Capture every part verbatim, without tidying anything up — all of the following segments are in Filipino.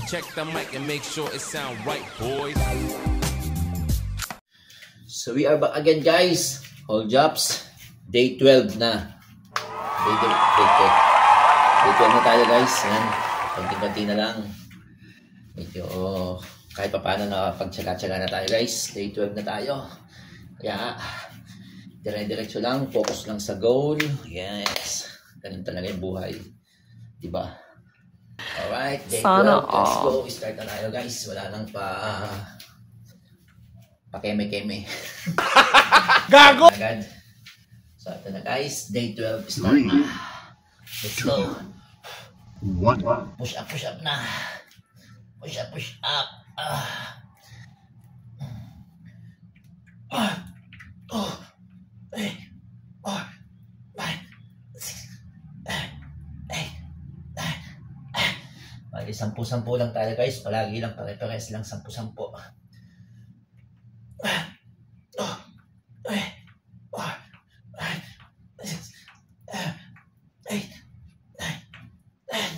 Check the mic and make sure it sound right, boys. So we are back again, guys. All jobs. Day twelve na. Day twelve. Day twelve na tayo, guys. Yan. Konti-konti na lang. Medyo oh, kahit pa paano nakapagtsaga-tsaga na tayo, guys. Day twelve na tayo. Kaya dire-diretso lang. Focus lang sa goal. Yes. Ganun talaga yung buhay. Diba? Alright. Day twelve. Let's go. Start na tayo, guys. Wala nang pa... pakeme-keme. Gago! So ito na, guys. Day twelve. Start na. Let's go. One. Push up, push up na. Push up, push up. Ah. Ah. Oh. Eight. Four. Five. Six. Eight. Nine. Bali, sampu-sampu lang tayo, guys. Palagi lang, pare-pares lang, sampu-sampu. Oh. Eight. Four. Five. Six. Eight. Nine. Ten.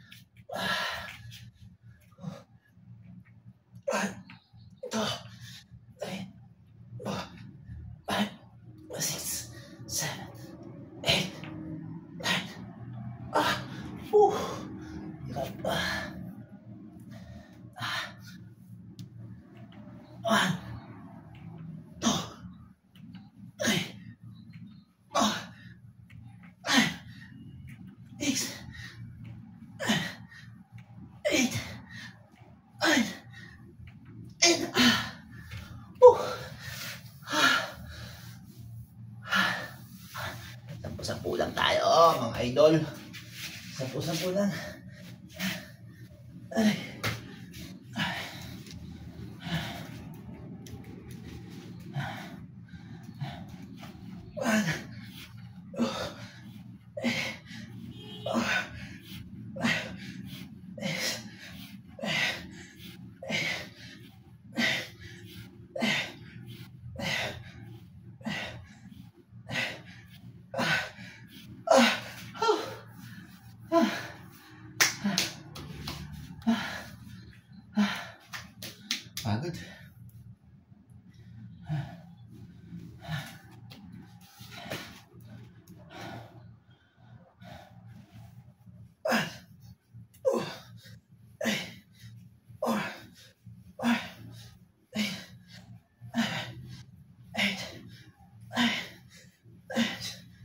One, two, three, four, five, six, seven, eight, nine. Ah, uh, hirap pa. Ah. One, two, three, four, five, six, eight, nine. And, ah, uh, ah, ah, sampu-sampu lang tayo, mga idol. Sampu-sampu lang. Ay. Ay. One, two, three, four, five, six, pagod. One, two, three, four, five, six, seven, eight, nine, ten,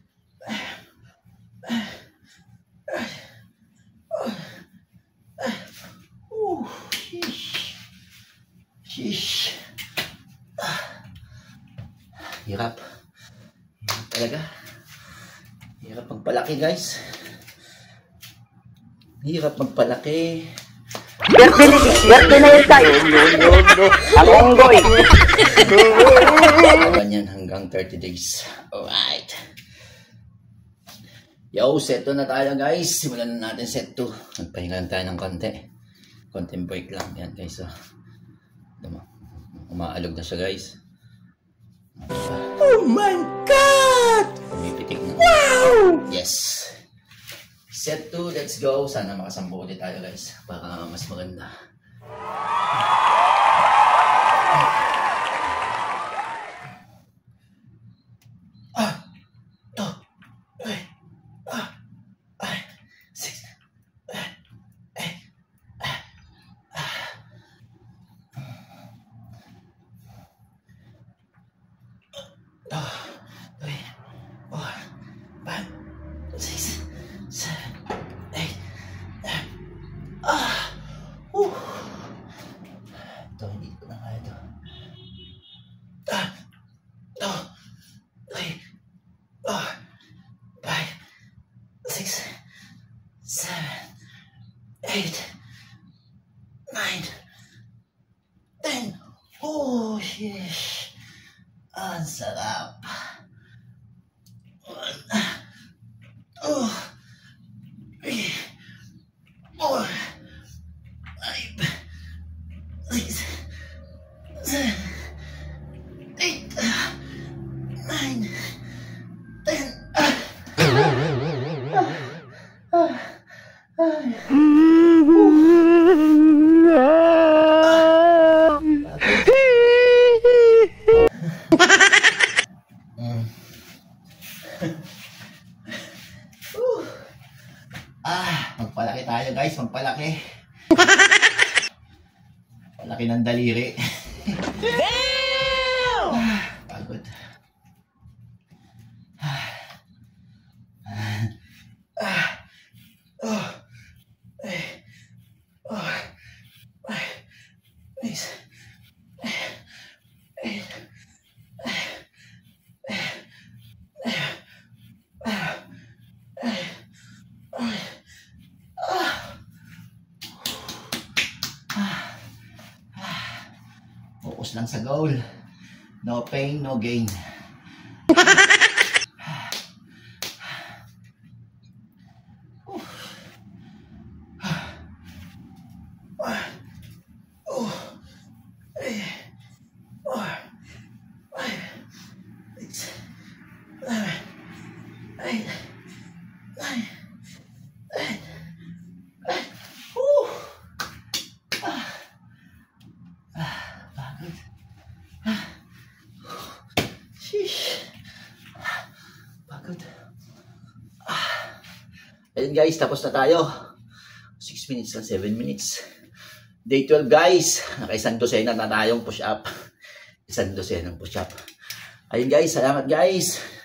uh, sheesh. Sheesh. Ah. Hirap. Hirap talaga. Hirap magpalaki, guys. Hirap magpalaki. Swerte na, swerte na yun tayo. No, no, no. Ang onggoy. Awan yan hanggang thirty days. Alright. Yo, set two na tayo, guys. Simulan na natin set two. Nagpahinga tayo ng konti. Konting break lang. Yan, guys. So, umaalog na siya, guys. Oh my God! Pumipitik na. Wow! Yes. Set two, let's go. Sana makasampu ulit tayo, guys. Para mas maganda. Ah! Two, three, four, five, six, seven, eight, two, three, four, five, six, seven, eight, nine. Ah! Uh! Ito, hindi ko na kaya ito. Ah! Two, three, four, five, six, seven, eight, nine, ten. Oh, sheesh. Ang sarap. One, two, three, four, five, six, seven, eight, nine, ten. Ah, magpalaki tayo guys, magpalaki. Palaki ng daliri. Damn! Ah, pagod. Ah. Ah. Oh. Eh. Oh. Ay. Nice. Focus lang sa goal. No pain, no gain. Pagod. Ah. Ayun guys, tapos na tayo. six minutes lang, seven minutes. Day twelve guys. Nakaisang dosena na tayong push up. Isang dosena ng push up. Ayun guys, salamat guys.